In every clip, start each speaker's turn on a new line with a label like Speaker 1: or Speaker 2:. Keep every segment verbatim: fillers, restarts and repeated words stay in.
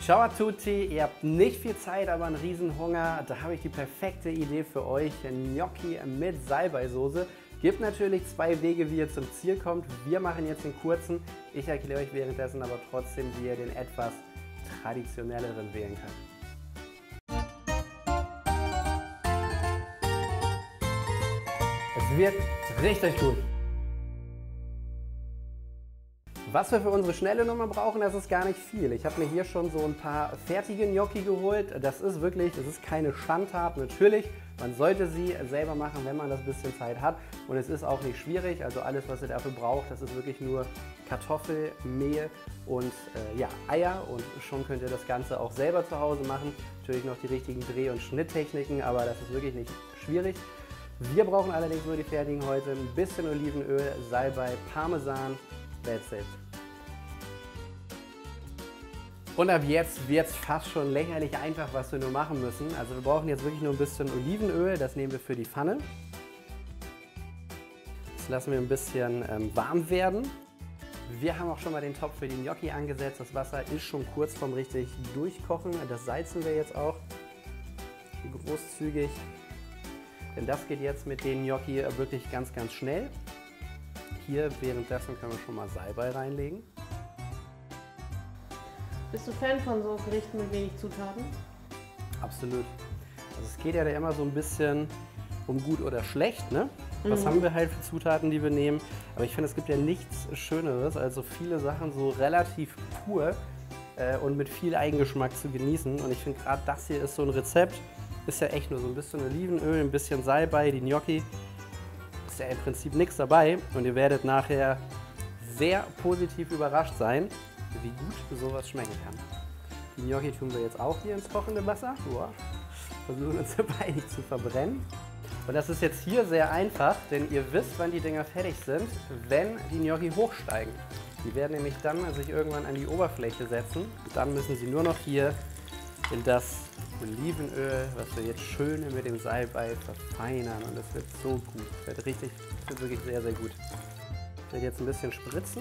Speaker 1: Ciao a tutti, ihr habt nicht viel Zeit, aber einen Riesenhunger. Da habe ich die perfekte Idee für euch. Gnocchi mit Salbeisoße. Gibt natürlich zwei Wege, wie ihr zum Ziel kommt. Wir machen jetzt den kurzen. Ich erkläre euch währenddessen aber trotzdem, wie ihr den etwas traditionelleren wählen könnt. Es wird richtig gut. Was wir für unsere schnelle Nummer brauchen, das ist gar nicht viel. Ich habe mir hier schon so ein paar fertige Gnocchi geholt. Das ist wirklich, das ist keine Schandtat. Natürlich, man sollte sie selber machen, wenn man das bisschen Zeit hat. Und es ist auch nicht schwierig. Also alles, was ihr dafür braucht, das ist wirklich nur Kartoffel, Mehl und äh, ja, Eier. Und schon könnt ihr das Ganze auch selber zu Hause machen. Natürlich noch die richtigen Dreh- und Schnitttechniken, aber das ist wirklich nicht schwierig. Wir brauchen allerdings nur die fertigen heute. Ein bisschen Olivenöl, Salbei, Parmesan. That's it. Und ab jetzt wird es fast schon lächerlich einfach, was wir nur machen müssen. Also wir brauchen jetzt wirklich nur ein bisschen Olivenöl, das nehmen wir für die Pfanne. Das lassen wir ein bisschen ähm, warm werden. Wir haben auch schon mal den Topf für die Gnocchi angesetzt. Das Wasser ist schon kurz vorm richtig Durchkochen. Das salzen wir jetzt auch großzügig. Denn das geht jetzt mit den Gnocchi wirklich ganz, ganz schnell. Hier währenddessen können wir schon mal Salbei reinlegen.
Speaker 2: Bist du Fan von so Gerichten mit wenig Zutaten?
Speaker 1: Absolut. Also es geht ja da immer so ein bisschen um gut oder schlecht, ne? Was
Speaker 2: Mhm.
Speaker 1: haben wir halt für Zutaten, die wir nehmen? Aber ich finde, es gibt ja nichts Schöneres, als so viele Sachen so relativ pur äh, und mit viel Eigengeschmack zu genießen. Und ich finde, gerade das hier ist so ein Rezept. Ist ja echt nur so ein bisschen Olivenöl, ein bisschen Salbei, die Gnocchi. Ist ja im Prinzip nichts dabei. Und ihr werdet nachher sehr positiv überrascht sein, wie gut sowas schmecken kann. Die Gnocchi tun wir jetzt auch hier ins kochende Wasser. Uah. Versuchen uns dabei nicht zu verbrennen. Und das ist jetzt hier sehr einfach, denn ihr wisst, wann die Dinger fertig sind, wenn die Gnocchi hochsteigen. Die werden nämlich dann sich irgendwann an die Oberfläche setzen. Und dann müssen sie nur noch hier in das Olivenöl, was wir jetzt schön mit dem Salbei verfeinern. Und das wird so gut. Das wird richtig, das wird wirklich sehr, sehr gut. Ich werde jetzt ein bisschen spritzen.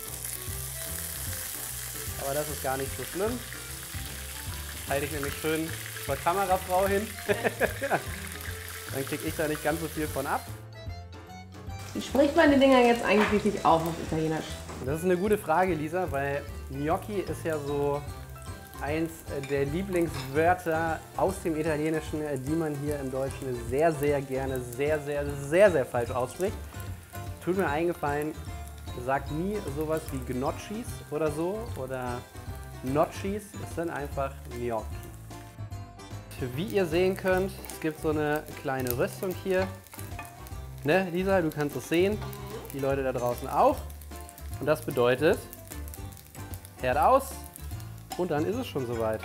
Speaker 1: Aber das ist gar nicht so schlimm. Halte ich nämlich schön zur Kamerafrau hin. Dann kriege ich da nicht ganz so viel von ab.
Speaker 2: Wie spricht man die Dinger jetzt eigentlich richtig auf auf Italienisch?
Speaker 1: Das ist eine gute Frage, Lisa, weil Gnocchi ist ja so eins der Lieblingswörter aus dem Italienischen, die man hier im Deutschen sehr, sehr gerne, sehr, sehr, sehr, sehr falsch ausspricht. Tut mir eingefallen, sagt nie sowas wie Gnocchis oder so oder Nocchis, es sind einfach Gnocchi. Wie ihr sehen könnt, es gibt so eine kleine Röstung hier. Ne, Lisa, du kannst es sehen, die Leute da draußen auch. Und das bedeutet, Herd aus und dann ist es schon soweit.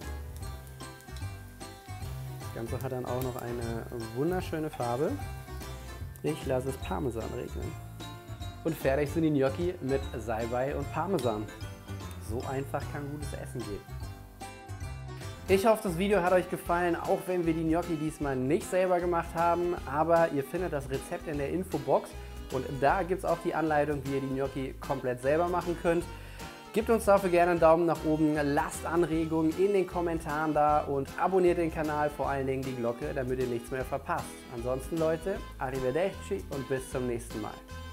Speaker 1: Das Ganze hat dann auch noch eine wunderschöne Farbe. Ich lasse es Parmesan regnen. Und fertig sind die Gnocchi mit Salbei und Parmesan. So einfach kann gutes Essen gehen. Ich hoffe, das Video hat euch gefallen, auch wenn wir die Gnocchi diesmal nicht selber gemacht haben. Aber ihr findet das Rezept in der Infobox und da gibt es auch die Anleitung, wie ihr die Gnocchi komplett selber machen könnt. Gebt uns dafür gerne einen Daumen nach oben, lasst Anregungen in den Kommentaren da und abonniert den Kanal, vor allen Dingen die Glocke, damit ihr nichts mehr verpasst. Ansonsten Leute, arrivederci und bis zum nächsten Mal.